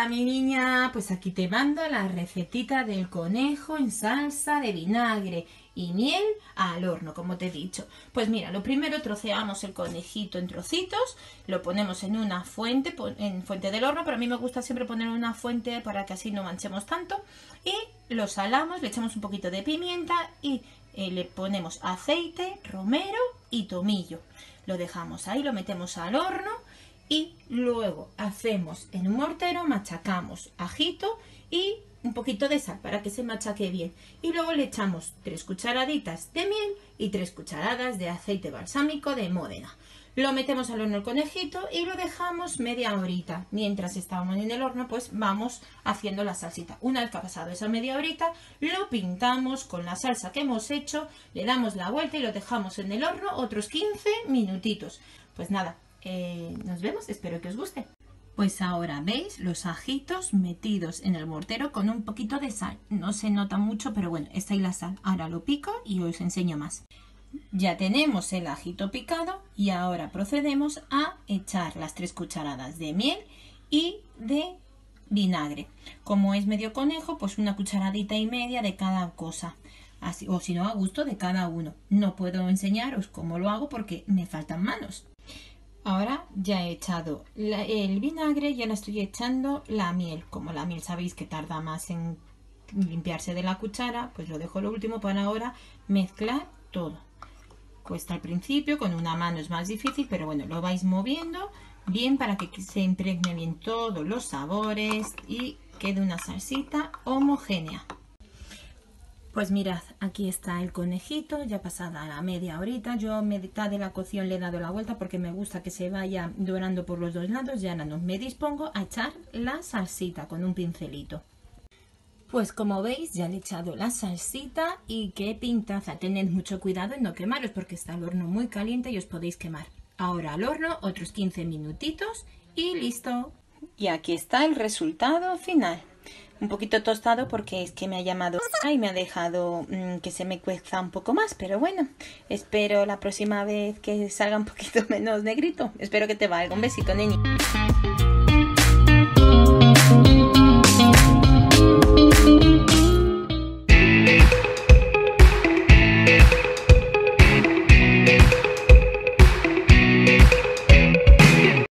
Hola mi niña, pues aquí te mando la recetita del conejo en salsa de vinagre y miel al horno, como te he dicho. Pues mira, lo primero troceamos el conejito en trocitos, lo ponemos en una fuente, en fuente del horno, pero a mí me gusta siempre poner una fuente para que así no manchemos tanto. Y lo salamos, le echamos un poquito de pimienta y le ponemos aceite, romero y tomillo. Lo dejamos ahí, lo metemos al horno. Y luego hacemos en un mortero, machacamos ajito y un poquito de sal para que se machaque bien. Y luego le echamos 3 cucharaditas de miel y 3 cucharadas de aceite balsámico de Módena. Lo metemos al horno el conejito y lo dejamos media horita. Mientras estábamos en el horno, pues vamos haciendo la salsita. Una vez que ha pasado esa media horita, lo pintamos con la salsa que hemos hecho, le damos la vuelta y lo dejamos en el horno otros 15 minutitos. Pues nada. Nos vemos, espero que os guste. Pues ahora veis los ajitos metidos en el mortero con un poquito de sal. No se nota mucho, pero bueno, está ahí la sal. Ahora lo pico y os enseño más. Ya tenemos el ajito picado y ahora procedemos a echar las 3 cucharadas de miel y de vinagre. Como es medio conejo, pues una cucharadita y media de cada cosa. Así, o si no, a gusto de cada uno. No puedo enseñaros cómo lo hago porque me faltan manos. Ahora ya he echado el vinagre, ya le estoy echando la miel. Como la miel sabéis que tarda más en limpiarse de la cuchara, pues lo dejo lo último para ahora mezclar todo. Cuesta al principio, con una mano es más difícil, pero bueno, lo vais moviendo bien para que se impregne bien todos los sabores y quede una salsita homogénea. Pues mirad, aquí está el conejito, ya pasada la media horita. Yo a mitad de la cocción le he dado la vuelta porque me gusta que se vaya dorando por los dos lados. Ya no me dispongo a echar la salsita con un pincelito. Pues como veis ya le he echado la salsita y qué pintaza. Tened mucho cuidado en no quemaros porque está el horno muy caliente y os podéis quemar. Ahora al horno otros 15 minutitos y listo. Y aquí está el resultado final. Un poquito tostado porque es que me ha llamado y me ha dejado que se me cueza un poco más, pero bueno, espero la próxima vez que salga un poquito menos negrito. Espero que te valga. Un besito, neni.